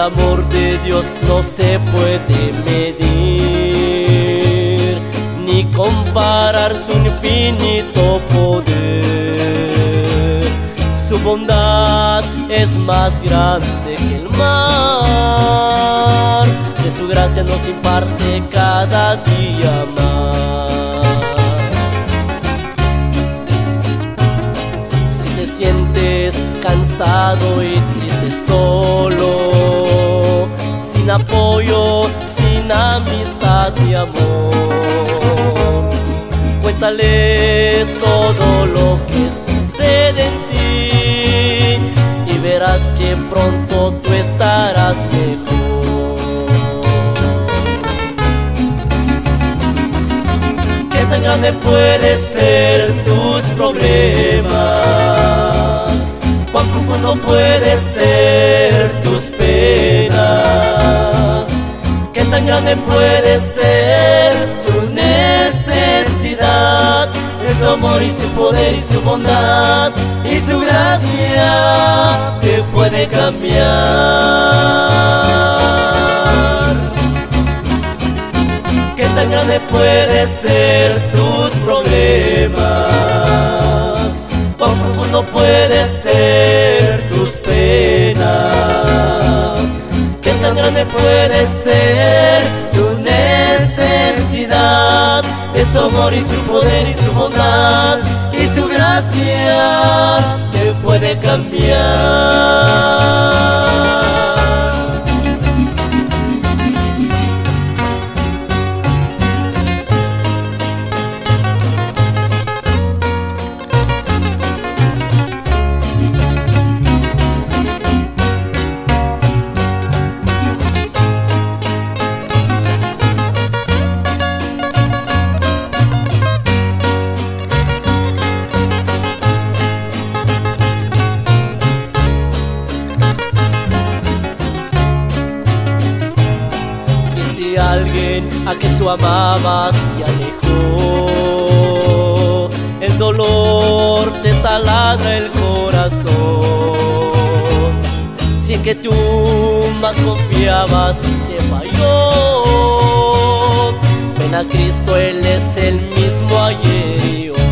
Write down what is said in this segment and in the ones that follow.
amor de Dios no se puede medir, ni comparar su infinito poder. Su bondad es más grande que el mar, de su gracia nos imparte cada día más. Si te sientes cansado y triste solo, sin apoyo, sin amistad ni amor, cuéntale todo lo que sucede en ti y verás que pronto tú estarás mejor. ¿Qué tan grande pueden ser tus problemas? ¿Cuán profundo puede ser tus penas? ¿Qué tan grande puede ser tu necesidad? Es su amor y su poder y su bondad y su gracia te puede cambiar. ¿Qué tan grande puede ser tus problemas? ¿Cuán profundo puede ser tus penas? ¿Qué tan grande puede ser tu necesidad? Es su amor y su poder y su bondad y su gracia te puede cambiar. Si alguien a quien tú amabas se alejó, el dolor te taladra el corazón. Si en que tú más confiabas te falló, ven a Cristo, Él es el mismo ayer y hoy.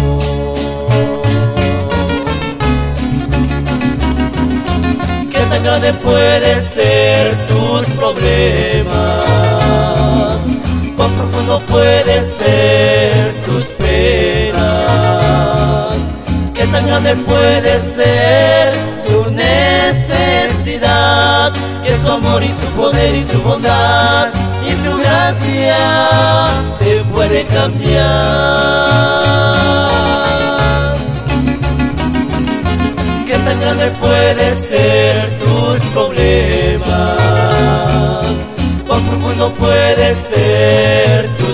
¿Qué tan grande puede ser tus problemas? ¿Cuán profundo puede ser tus penas? ¿Qué tan grande puede ser tu necesidad? Que su amor y su poder y su bondad y su gracia te puede cambiar. ¿Qué tan grande puede ser tus problemas? ¿Cuán profundo puede ser tus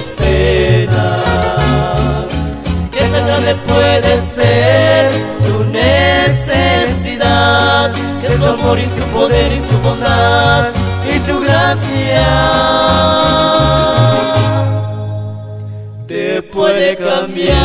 penas? ¿Qué tan grande puede ser tu necesidad? Que su amor y su poder y su bondad y su gracia te puede cambiar.